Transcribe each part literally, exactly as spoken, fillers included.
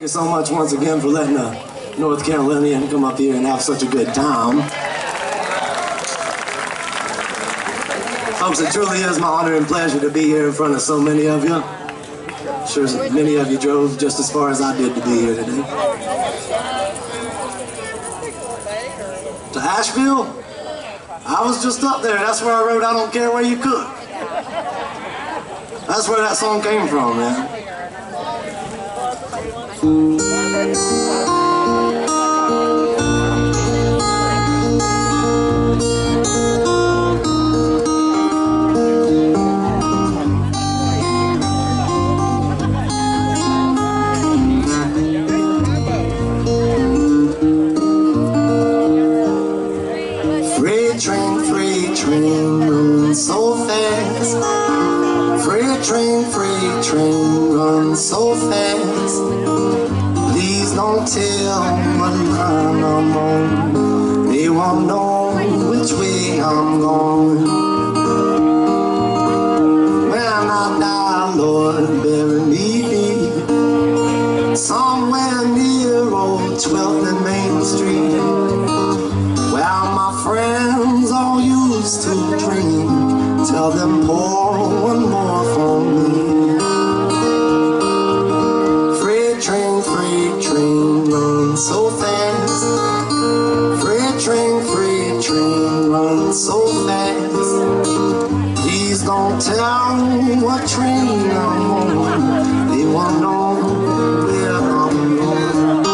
Thank you so much once again for letting a North Carolinian come up here and have such a good time. Folks, it truly is my honor and pleasure to be here in front of so many of you. I'm sure many of you drove just as far as I did to be here today. To Asheville? I was just up there. That's where I wrote I Don't Care Where You Cook. That's where that song came from, man. Freight train, freight train, run so fast. Freight train, freight train, run so fast. Please don't tell what line I'm on. They won't know which way I'm going. When I die, Lord, bury me deep, somewhere near old twelfth and Main Street, where my friends all used to dream. Tell them pour one more for me. Freight train, freight train, run so fast. Freight train, freight train, run so fast. Please don't tell what train I'm on. They won't know where I'm going.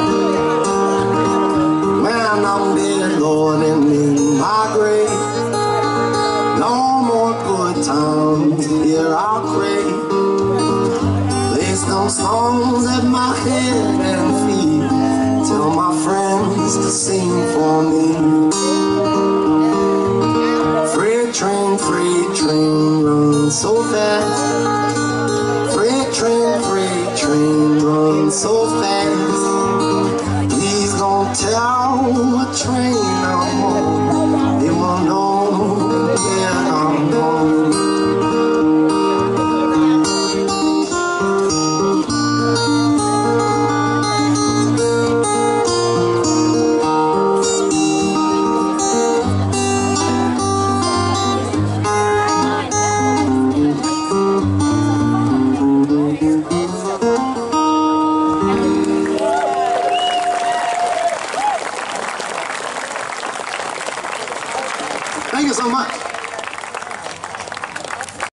When I'm dead, Lord, and in my grave, no more good times, here I'll crave. Place them songs at my head and feet. Tell my friends to sing for me. Freight train, freight train, run so fast. Freight train, freight train, run so fast.